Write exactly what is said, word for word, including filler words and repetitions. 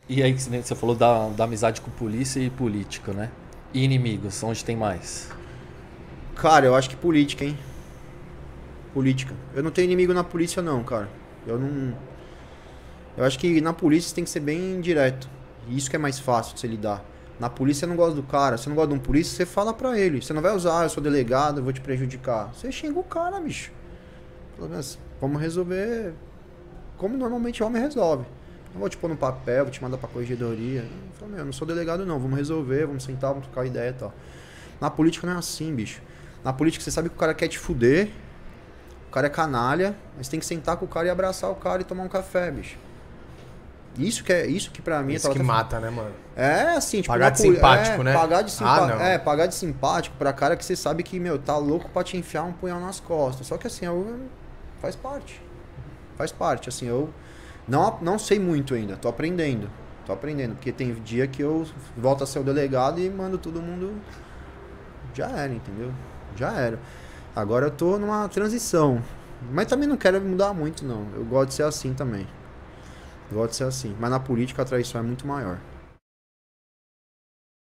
E aí, que você falou da, da amizade com polícia e político, né? E inimigos, onde tem mais? Cara, eu acho que política, hein? Política. Eu não tenho inimigo na polícia, não, cara. Eu não. Eu acho que na polícia você tem que ser bem direto. E isso que é mais fácil de você lidar. Na polícia você não gosta do cara, você não gosta de um polícia, você fala pra ele. Você não vai usar, ah, eu sou delegado, eu vou te prejudicar. Você xinga o cara, bicho. Pelo menos, vamos resolver como normalmente o homem resolve. Não vou te pôr no papel, vou te mandar pra corregedoria. Eu falo, meu, eu não sou delegado não, vamos resolver, vamos sentar, vamos trocar ideia e tal. Na política não é assim, bicho. Na política você sabe que o cara quer te fuder, o cara é canalha, mas tem que sentar com o cara e abraçar o cara e tomar um café, bicho. Isso que é, isso que pra mim Isso eu que tava até- mata, né, mano? É assim, tipo, Pagar na de poli- simpático, é, né? Pagar de Ah, simpa- não. é, pagar de simpático pra cara que você sabe que, meu, tá louco pra te enfiar um punhal nas costas. Só que assim, eu, faz parte. Faz parte, assim, eu não, não sei muito ainda, tô aprendendo. Tô aprendendo, porque tem dia que eu volto a ser o delegado e mando todo mundo. Já era, entendeu? Já era. Agora eu tô numa transição. Mas também não quero mudar muito, não. Eu gosto de ser assim também. Eu gosto de ser assim. Mas na política a traição é muito maior.